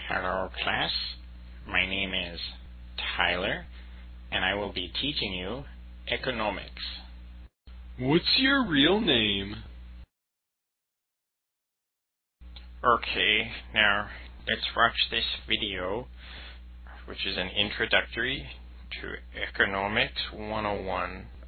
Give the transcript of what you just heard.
Hello class, my name is Tyler and I will be teaching you economics. What's your real name? Okay, now let's watch this video, which is an introductory to Economics 101.